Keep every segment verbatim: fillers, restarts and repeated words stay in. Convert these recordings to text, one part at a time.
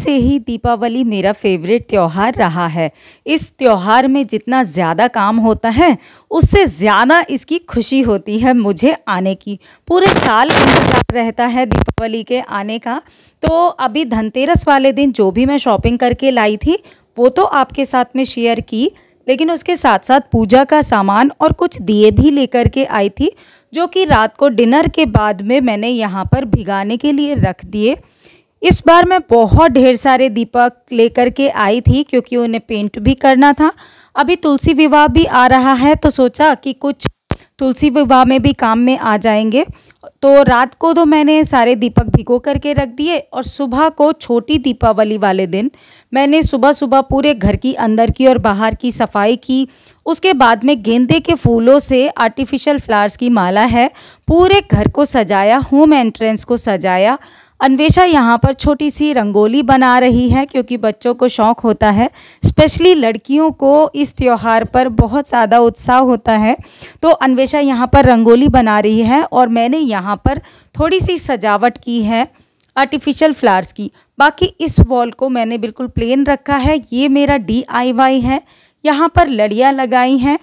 से ही दीपावली मेरा फेवरेट त्यौहार रहा है। इस त्यौहार में जितना ज़्यादा काम होता है, उससे ज़्यादा इसकी खुशी होती है मुझे आने की। पूरे साल इंतज़ार रहता है दीपावली के आने का। तो अभी धनतेरस वाले दिन जो भी मैं शॉपिंग करके लाई थी, वो तो आपके साथ में शेयर की, लेकिन उसके साथ साथ पूजा का सामान और कुछ दिए भी लेकर के आई थी, जो कि रात को डिनर के बाद में मैंने यहाँ पर भिगाने के लिए रख दिए। इस बार मैं बहुत ढेर सारे दीपक लेकर के आई थी, क्योंकि उन्हें पेंट भी करना था। अभी तुलसी विवाह भी आ रहा है, तो सोचा कि कुछ तुलसी विवाह में भी काम में आ जाएंगे। तो रात को तो मैंने सारे दीपक भिगो करके रख दिए, और सुबह को छोटी दीपावली वाले दिन मैंने सुबह सुबह पूरे घर की अंदर की और बाहर की सफाई की। उसके बाद में गेंदे के फूलों से आर्टिफिशियल फ्लावर्स की माला है, पूरे घर को सजाया, होम एंट्रेंस को सजाया। अन्वेषा यहाँ पर छोटी सी रंगोली बना रही है, क्योंकि बच्चों को शौक़ होता है, स्पेशली लड़कियों को इस त्यौहार पर बहुत ज़्यादा उत्साह होता है। तो अन्वेषा यहाँ पर रंगोली बना रही है, और मैंने यहाँ पर थोड़ी सी सजावट की है आर्टिफिशियल फ्लावर्स की। बाकी इस वॉल को मैंने बिल्कुल प्लेन रखा है। ये मेरा डी आई वाई है। यहाँ पर लड़ियाँ लगाई हैं,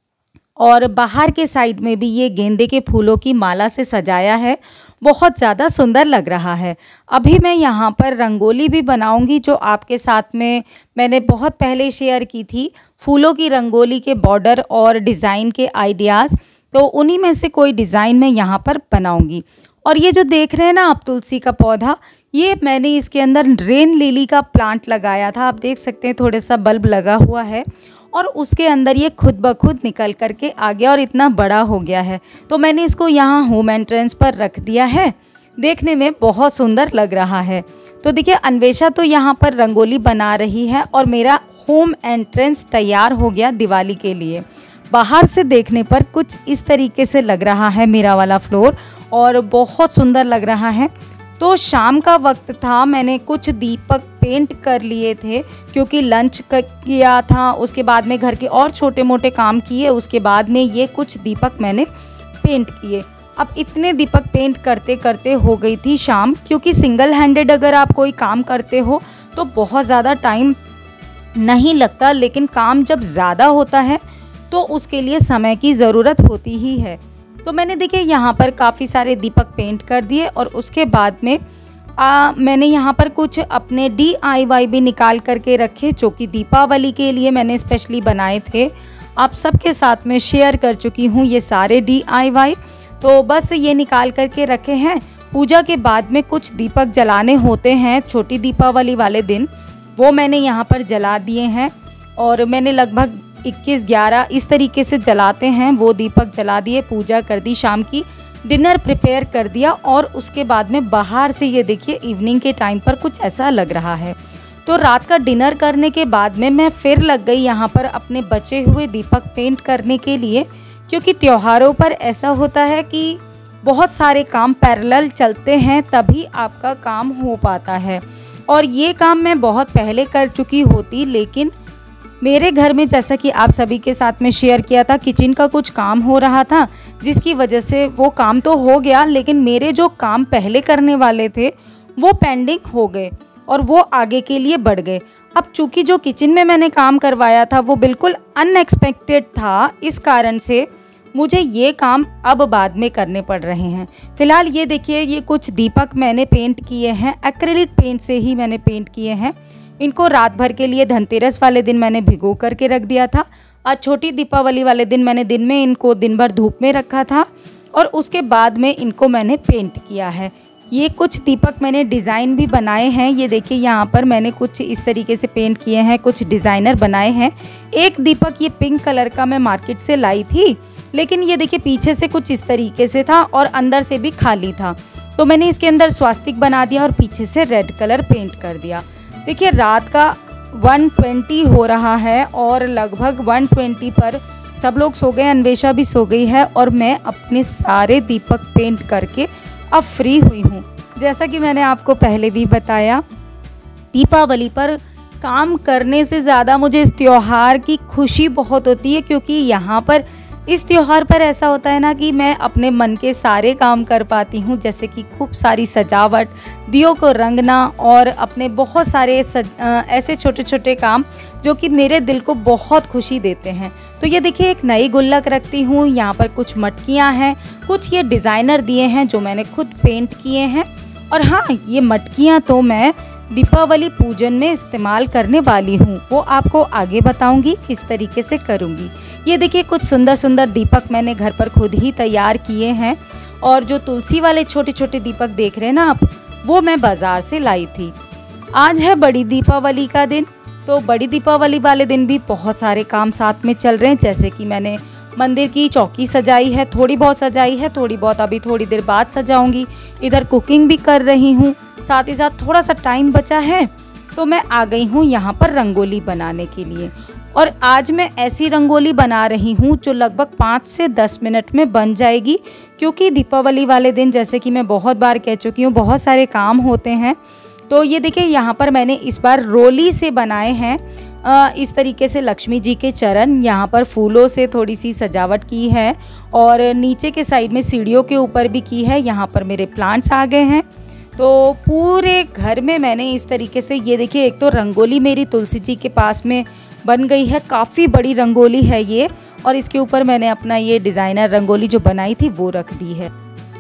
और बाहर के साइड में भी ये गेंदे के फूलों की माला से सजाया है। बहुत ज़्यादा सुंदर लग रहा है। अभी मैं यहाँ पर रंगोली भी बनाऊंगी, जो आपके साथ में मैंने बहुत पहले शेयर की थी, फूलों की रंगोली के बॉर्डर और डिज़ाइन के आइडियाज़। तो उन्हीं में से कोई डिज़ाइन मैं यहाँ पर बनाऊंगी। और ये जो देख रहे हैं ना आप, तुलसी का पौधा, ये मैंने इसके अंदर रेन लिली का प्लांट लगाया था। आप देख सकते हैं थोड़ा सा बल्ब लगा हुआ है, और उसके अंदर ये खुद ब खुद निकल करके आ गया और इतना बड़ा हो गया है। तो मैंने इसको यहाँ होम एंट्रेंस पर रख दिया है। देखने में बहुत सुंदर लग रहा है। तो देखिए, अन्वेषा तो यहाँ पर रंगोली बना रही है, और मेरा होम एंट्रेंस तैयार हो गया दिवाली के लिए। बाहर से देखने पर कुछ इस तरीके से लग रहा है मेरा वाला फ्लोर, और बहुत सुंदर लग रहा है। तो शाम का वक्त था, मैंने कुछ दीपक पेंट कर लिए थे, क्योंकि लंच किया था, उसके बाद में घर के और छोटे मोटे काम किए, उसके बाद में ये कुछ दीपक मैंने पेंट किए। अब इतने दीपक पेंट करते करते हो गई थी शाम, क्योंकि सिंगल हैंडेड अगर आप कोई काम करते हो तो बहुत ज़्यादा टाइम नहीं लगता, लेकिन काम जब ज़्यादा होता है तो उसके लिए समय की ज़रूरत होती ही है। तो मैंने देखिए यहाँ पर काफ़ी सारे दीपक पेंट कर दिए, और उसके बाद में आ, मैंने यहाँ पर कुछ अपने डी आई वाई भी निकाल करके रखे, जो कि दीपावली के लिए मैंने स्पेशली बनाए थे। आप सबके साथ में शेयर कर चुकी हूँ ये सारे डी आई वाई। तो बस ये निकाल करके रखे हैं। पूजा के बाद में कुछ दीपक जलाने होते हैं छोटी दीपावली वाले दिन, वो मैंने यहाँ पर जला दिए हैं। और मैंने लगभग इक्कीस ग्यारह इस तरीके से जलाते हैं वो दीपक जला दिए, पूजा कर दी शाम की, डिनर प्रिपेयर कर दिया, और उसके बाद में बाहर से ये देखिए इवनिंग के टाइम पर कुछ ऐसा लग रहा है। तो रात का डिनर करने के बाद में मैं फिर लग गई यहाँ पर अपने बचे हुए दीपक पेंट करने के लिए, क्योंकि त्योहारों पर ऐसा होता है कि बहुत सारे काम पैरेलल चलते हैं, तभी आपका काम हो पाता है। और ये काम मैं बहुत पहले कर चुकी होती, लेकिन मेरे घर में, जैसा कि आप सभी के साथ में शेयर किया था, किचन का कुछ काम हो रहा था, जिसकी वजह से वो काम तो हो गया, लेकिन मेरे जो काम पहले करने वाले थे वो पेंडिंग हो गए, और वो आगे के लिए बढ़ गए। अब चूँकि जो किचन में मैंने काम करवाया था वो बिल्कुल अनएक्सपेक्टेड था, इस कारण से मुझे ये काम अब बाद में करने पड़ रहे हैं। फ़िलहाल ये देखिए, ये कुछ दीपक मैंने पेंट किए हैं, एक्रिलिक पेंट से ही मैंने पेंट किए हैं। इनको रात भर के लिए धनतेरस वाले दिन मैंने भिगो करके रख दिया था। आज छोटी दीपावली वाले दिन मैंने दिन में इनको दिन भर धूप में रखा था, और उसके बाद में इनको मैंने पेंट किया है। ये कुछ दीपक मैंने डिज़ाइन भी बनाए हैं। ये देखिए, यहाँ पर मैंने कुछ इस तरीके से पेंट किए हैं, कुछ डिज़ाइनर बनाए हैं। एक दीपक ये पिंक कलर का मैं मार्केट से लाई थी, लेकिन ये देखिए पीछे से कुछ इस तरीके से था, और अंदर से भी खाली था। तो मैंने इसके अंदर स्वास्तिक बना दिया, और पीछे से रेड कलर पेंट कर दिया। देखिए, रात का एक सौ बीस हो रहा है, और लगभग एक सौ बीस पर सब लोग सो गए, अन्वेषा भी सो गई है, और मैं अपने सारे दीपक पेंट करके अब फ्री हुई हूँ। जैसा कि मैंने आपको पहले भी बताया, दीपावली पर काम करने से ज़्यादा मुझे इस त्यौहार की खुशी बहुत होती है, क्योंकि यहाँ पर इस त्योहार पर ऐसा होता है ना कि मैं अपने मन के सारे काम कर पाती हूँ, जैसे कि खूब सारी सजावट, दियों को रंगना और अपने बहुत सारे सज, अ, ऐसे छोटे छोटे काम जो कि मेरे दिल को बहुत खुशी देते हैं। तो ये देखिए एक नई गुल्लक रखती हूँ, यहाँ पर कुछ मटकियाँ हैं, कुछ ये डिज़ाइनर दिए हैं जो मैंने खुद पेंट किए हैं। और हाँ, ये मटकियाँ तो मैं दीपावली पूजन में इस्तेमाल करने वाली हूँ, वो आपको आगे बताऊंगी किस तरीके से करूँगी। ये देखिए कुछ सुंदर सुंदर दीपक मैंने घर पर खुद ही तैयार किए हैं, और जो तुलसी वाले छोटे छोटे दीपक देख रहे हैं ना आप, वो मैं बाज़ार से लाई थी। आज है बड़ी दीपावली का दिन, तो बड़ी दीपावली वाले दिन भी बहुत सारे काम साथ में चल रहे हैं, जैसे कि मैंने मंदिर की चौकी सजाई है, थोड़ी बहुत सजाई है, थोड़ी बहुत अभी थोड़ी देर बाद सजाऊंगी। इधर कुकिंग भी कर रही हूँ, साथ ही साथ थोड़ा सा टाइम बचा है तो मैं आ गई हूँ यहाँ पर रंगोली बनाने के लिए। और आज मैं ऐसी रंगोली बना रही हूँ जो लगभग पाँच से दस मिनट में बन जाएगी, क्योंकि दीपावली वाले दिन जैसे कि मैं बहुत बार कह चुकी हूँ बहुत सारे काम होते हैं। तो ये देखिए यहाँ पर मैंने इस बार रोली से बनाए हैं आ, इस तरीके से लक्ष्मी जी के चरण, यहाँ पर फूलों से थोड़ी सी सजावट की है और नीचे के साइड में सीढ़ियों के ऊपर भी की है। यहाँ पर मेरे प्लांट्स आ गए हैं, तो पूरे घर में मैंने इस तरीके से, ये देखिए एक तो रंगोली मेरी तुलसी जी के पास में बन गई है, काफ़ी बड़ी रंगोली है ये, और इसके ऊपर मैंने अपना ये डिज़ाइनर रंगोली जो बनाई थी वो रख दी है।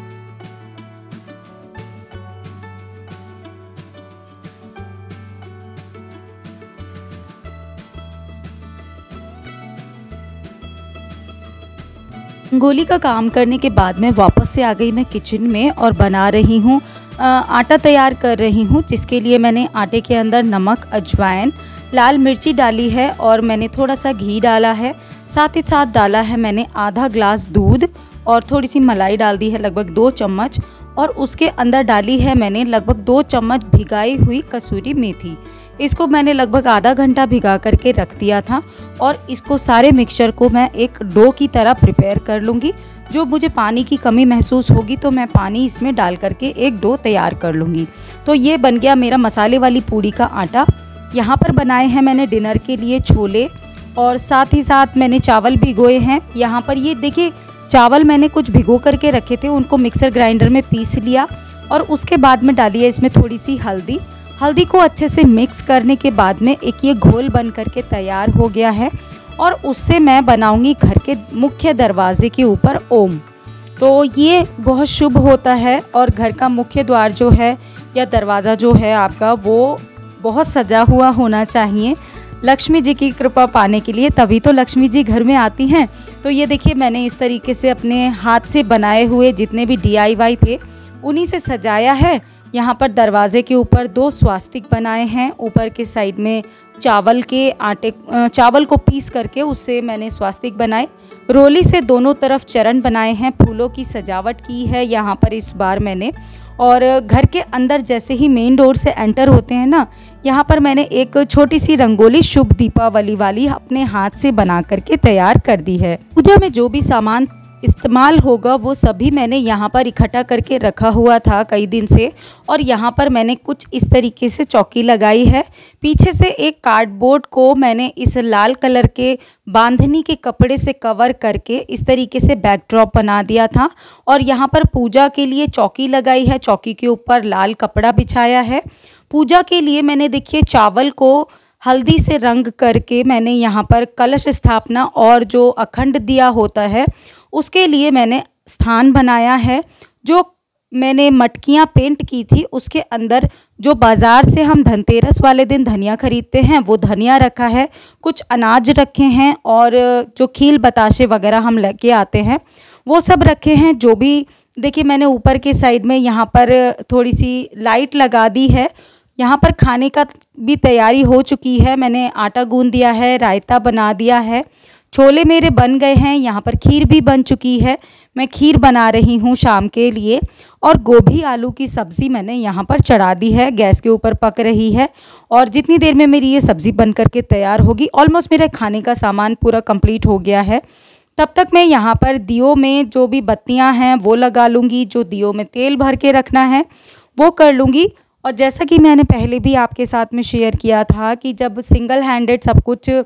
रंगोली का काम करने के बाद में वापस से आ गई मैं किचन में और बना रही हूँ आटा तैयार कर रही हूँ, जिसके लिए मैंने आटे के अंदर नमक, अजवाइन, लाल मिर्ची डाली है और मैंने थोड़ा सा घी डाला है। साथ ही साथ डाला है मैंने आधा ग्लास दूध और थोड़ी सी मलाई डाल दी है, लगभग दो चम्मच, और उसके अंदर डाली है मैंने लगभग दो चम्मच भिगाई हुई कसूरी मेथी। इसको मैंने लगभग आधा घंटा भिगा करके रख दिया था और इसको सारे मिक्सचर को मैं एक डो की तरह प्रिपेयर कर लूँगी। जो मुझे पानी की कमी महसूस होगी तो मैं पानी इसमें डाल करके एक डो तैयार कर लूँगी। तो ये बन गया मेरा मसाले वाली पूड़ी का आटा। यहाँ पर बनाए हैं मैंने डिनर के लिए छोले और साथ ही साथ मैंने चावल भिगोए हैं। यहाँ पर ये देखिए चावल मैंने कुछ भिगो करके रखे थे, उनको मिक्सर ग्राइंडर में पीस लिया और उसके बाद में डाली है इसमें थोड़ी सी हल्दी। हल्दी को अच्छे से मिक्स करने के बाद में एक ये घोल बन करके तैयार हो गया है और उससे मैं बनाऊंगी घर के मुख्य दरवाजे के ऊपर ओम। तो ये बहुत शुभ होता है और घर का मुख्य द्वार जो है या दरवाज़ा जो है आपका, वो बहुत सजा हुआ होना चाहिए लक्ष्मी जी की कृपा पाने के लिए, तभी तो लक्ष्मी जी घर में आती हैं। तो ये देखिए मैंने इस तरीके से अपने हाथ से बनाए हुए जितने भी डी आई वाई थे उन्हीं से सजाया है। यहाँ पर दरवाजे के ऊपर दो स्वास्तिक बनाए हैं, ऊपर के साइड में चावल के आटे चावल को पीस करके उससे मैंने स्वास्तिक बनाए। रोली से दोनों तरफ चरण बनाए हैं, फूलों की सजावट की है यहाँ पर इस बार मैंने। और घर के अंदर जैसे ही मेन डोर से एंटर होते हैं ना, यहाँ पर मैंने एक छोटी सी रंगोली शुभ दीपावली वाली अपने हाथ से बना करके तैयार कर दी है। पूजा में जो भी सामान इस्तेमाल होगा वो सभी मैंने यहाँ पर इकट्ठा करके रखा हुआ था कई दिन से। और यहाँ पर मैंने कुछ इस तरीके से चौकी लगाई है। पीछे से एक कार्डबोर्ड को मैंने इस लाल कलर के बांधनी के कपड़े से कवर करके इस तरीके से बैकड्रॉप बना दिया था। और यहाँ पर पूजा के लिए चौकी लगाई है, चौकी के ऊपर लाल कपड़ा बिछाया है। पूजा के लिए मैंने देखिए चावल को हल्दी से रंग करके मैंने यहाँ पर कलश स्थापना और जो अखंड दिया होता है उसके लिए मैंने स्थान बनाया है। जो मैंने मटकियाँ पेंट की थी उसके अंदर जो बाज़ार से हम धनतेरस वाले दिन धनिया खरीदते हैं वो धनिया रखा है, कुछ अनाज रखे हैं और जो खील बताशे वगैरह हम लेके आते हैं वो सब रखे हैं। जो भी देखिए मैंने ऊपर के साइड में यहाँ पर थोड़ी सी लाइट लगा दी है। यहाँ पर खाने का भी तैयारी हो चुकी है, मैंने आटा गूंद दिया है, रायता बना दिया है, छोले मेरे बन गए हैं। यहाँ पर खीर भी बन चुकी है, मैं खीर बना रही हूँ शाम के लिए। और गोभी आलू की सब्ज़ी मैंने यहाँ पर चढ़ा दी है, गैस के ऊपर पक रही है। और जितनी देर में मेरी ये सब्ज़ी बन करके तैयार होगी, ऑलमोस्ट मेरे खाने का सामान पूरा कंप्लीट हो गया है। तब तक मैं यहाँ पर दियों में जो भी बत्तियाँ हैं वो लगा लूँगी, जो दियों में तेल भर के रखना है वो कर लूँगी। और जैसा कि मैंने पहले भी आपके साथ में शेयर किया था कि जब सिंगल हैंडेड सब कुछ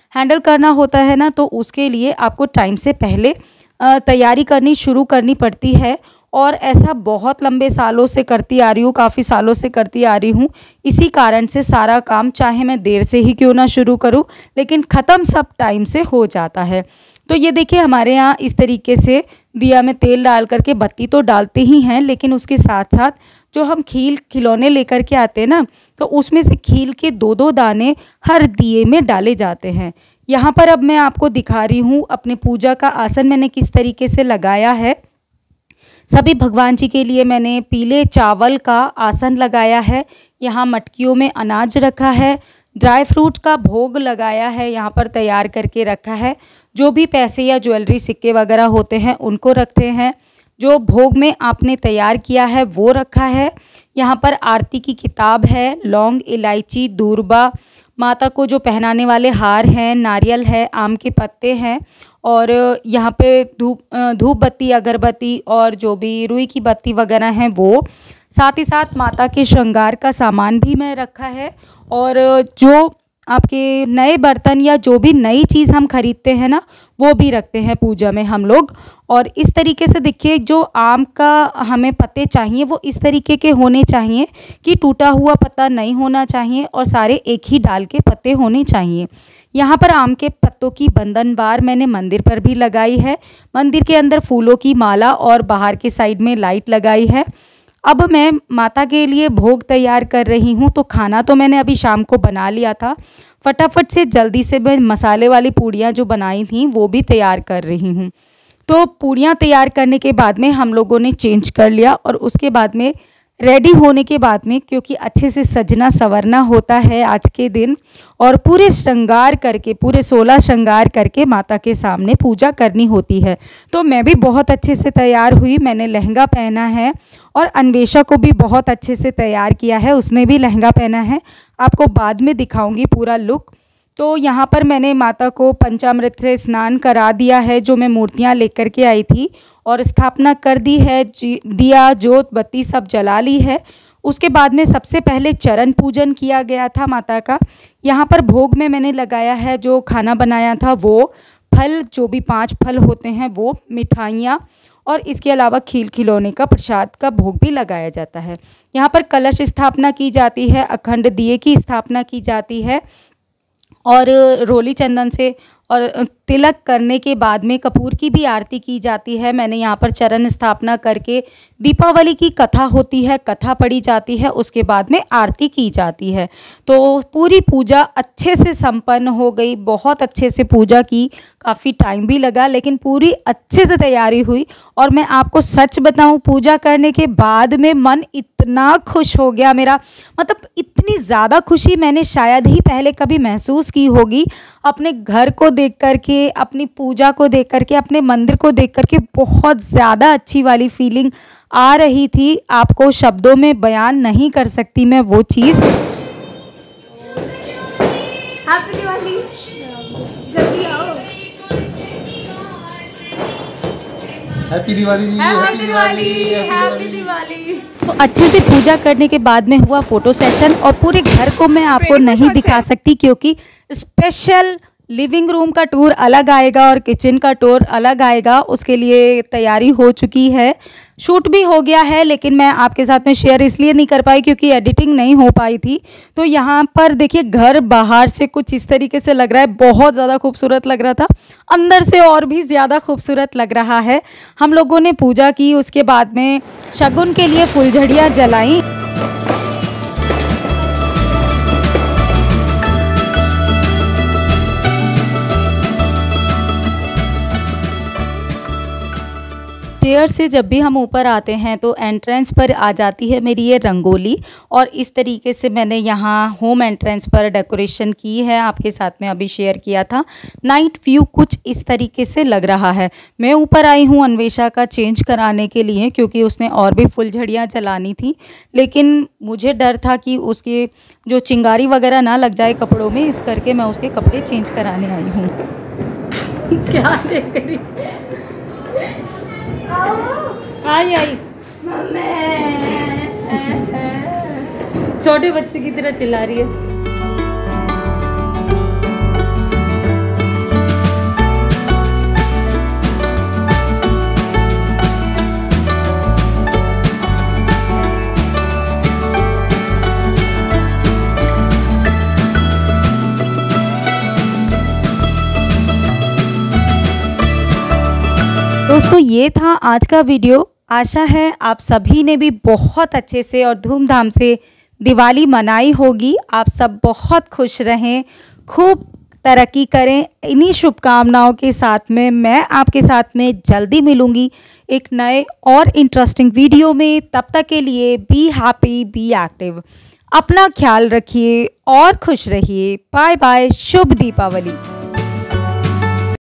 हैंडल करना होता है ना, तो उसके लिए आपको टाइम से पहले तैयारी करनी शुरू करनी पड़ती है। और ऐसा बहुत लंबे सालों से करती आ रही हूँ, काफ़ी सालों से करती आ रही हूँ। इसी कारण से सारा काम चाहे मैं देर से ही क्यों ना शुरू करूँ, लेकिन ख़त्म सब टाइम से हो जाता है। तो ये देखिए हमारे यहाँ इस तरीके से दिया में तेल डाल करके, बत्ती तो डालते ही हैं, लेकिन उसके साथ साथ जो हम खील खिलौने लेकर के आते हैं ना, तो उसमें से खील के दो दो दाने हर दिए में डाले जाते हैं। यहाँ पर अब मैं आपको दिखा रही हूँ अपने पूजा का आसन मैंने किस तरीके से लगाया है। सभी भगवान जी के लिए मैंने पीले चावल का आसन लगाया है। यहाँ मटकियों में अनाज रखा है, ड्राई फ्रूट का भोग लगाया है, यहाँ पर तैयार करके रखा है। जो भी पैसे या ज्वेलरी सिक्के वगैरह होते हैं उनको रखते हैं। जो भोग में आपने तैयार किया है वो रखा है। यहाँ पर आरती की किताब है, लौंग, इलायची, दूर्बा, माता को जो पहनाने वाले हार हैं, नारियल है, आम के पत्ते हैं, और यहाँ पे धूप धूप बत्ती, अगरबत्ती और जो भी रुई की बत्ती वगैरह हैं वो। साथ ही साथ माता के श्रृंगार का सामान भी मैं रखा है। और जो आपके नए बर्तन या जो भी नई चीज़ हम खरीदते हैं ना, वो भी रखते हैं पूजा में हम लोग। और इस तरीके से देखिए, जो आम का हमें पत्ते चाहिए वो इस तरीके के होने चाहिए कि टूटा हुआ पत्ता नहीं होना चाहिए और सारे एक ही डाल के पत्ते होने चाहिए। यहाँ पर आम के पत्तों की बंधनवार मैंने मंदिर पर भी लगाई है। मंदिर के अंदर फूलों की माला और बाहर के साइड में लाइट लगाई है। अब मैं माता के लिए भोग तैयार कर रही हूँ। तो खाना तो मैंने अभी शाम को बना लिया था, फटाफट से जल्दी से मैं मसाले वाली पूड़ियाँ जो बनाई थी वो भी तैयार कर रही हूँ। तो पूड़ियाँ तैयार करने के बाद में हम लोगों ने चेंज कर लिया, और उसके बाद में रेडी होने के बाद में, क्योंकि अच्छे से सजना संवरना होता है आज के दिन, और पूरे श्रृंगार करके, पूरे सोलह श्रृंगार करके माता के सामने पूजा करनी होती है। तो मैं भी बहुत अच्छे से तैयार हुई, मैंने लहंगा पहना है, और अन्वेषा को भी बहुत अच्छे से तैयार किया है, उसने भी लहंगा पहना है। आपको बाद में दिखाऊंगी पूरा लुक। तो यहाँ पर मैंने माता को पंचामृत से स्नान करा दिया है, जो मैं मूर्तियाँ लेकर के आई थी, और स्थापना कर दी है। दिया, जोत, बत्ती सब जला ली है। उसके बाद में सबसे पहले चरण पूजन किया गया था माता का। यहाँ पर भोग में मैंने लगाया है, जो खाना बनाया था वो, फल, जो भी पांच फल होते हैं वो, मिठाइयाँ, और इसके अलावा खील खिलौने का प्रसाद का भोग भी लगाया जाता है। यहाँ पर कलश स्थापना की जाती है, अखंड दिए की स्थापना की जाती है, और रोली चंदन से और तिलक करने के बाद में कपूर की भी आरती की जाती है। मैंने यहाँ पर चरण स्थापना करके, दीपावली की कथा होती है, कथा पढ़ी जाती है, उसके बाद में आरती की जाती है। तो पूरी पूजा अच्छे से संपन्न हो गई, बहुत अच्छे से पूजा की, काफ़ी टाइम भी लगा, लेकिन पूरी अच्छे से तैयारी हुई। और मैं आपको सच बताऊं, पूजा करने के बाद में मन इतना खुश हो गया मेरा, मतलब इतनी ज़्यादा खुशी मैंने शायद ही पहले कभी महसूस की होगी। अपने घर को देख करके, अपनी पूजा को देख करके, अपने मंदिर को देख करके बहुत ज़्यादा अच्छी वाली फीलिंग आ रही थी। आपको शब्दों में बयान नहीं कर सकती मैं वो चीज़। हैप्पी दिवाली, जल्दी आओ। Happy Diwali ji, happy Diwali, happy Diwali. तो अच्छे से पूजा करने के बाद में हुआ फोटो सेशन, और पूरे घर को मैं आपको नहीं दिखा सकती क्योंकि स्पेशल लिविंग रूम का टूर अलग आएगा और किचन का टूर अलग आएगा। उसके लिए तैयारी हो चुकी है, शूट भी हो गया है, लेकिन मैं आपके साथ में शेयर इसलिए नहीं कर पाई क्योंकि एडिटिंग नहीं हो पाई थी। तो यहाँ पर देखिए, घर बाहर से कुछ इस तरीके से लग रहा है, बहुत ज़्यादा खूबसूरत लग रहा था, अंदर से और भी ज़्यादा खूबसूरत लग रहा है। हम लोगों ने पूजा की, उसके बाद में शगुन के लिए फुलझड़ियाँ जलाई। स्टेयर से जब भी हम ऊपर आते हैं तो एंट्रेंस पर आ जाती है मेरी ये रंगोली, और इस तरीके से मैंने यहाँ होम एंट्रेंस पर डेकोरेशन की है, आपके साथ में अभी शेयर किया था। नाइट व्यू कुछ इस तरीके से लग रहा है। मैं ऊपर आई हूँ अन्वेषा का चेंज कराने के लिए, क्योंकि उसने और भी फुलझड़ियाँ जलानी थी, लेकिन मुझे डर था कि उसके जो चिंगारी वगैरह ना लग जाए कपड़ों में, इस करके मैं उसके कपड़े चेंज कराने आई हूँ। क्या देख रही? आई आई छोटे बच्चे की तरह चिल्ला रही है। दोस्तों ये था आज का वीडियो। आशा है आप सभी ने भी बहुत अच्छे से और धूमधाम से दिवाली मनाई होगी। आप सब बहुत खुश रहें, खूब तरक्की करें। इन्हीं शुभकामनाओं के साथ में मैं आपके साथ में जल्दी मिलूँगी एक नए और इंटरेस्टिंग वीडियो में। तब तक के लिए बी हैप्पी, बी एक्टिव, अपना ख्याल रखिए और खुश रहिए। बाय बाय, शुभ दीपावली।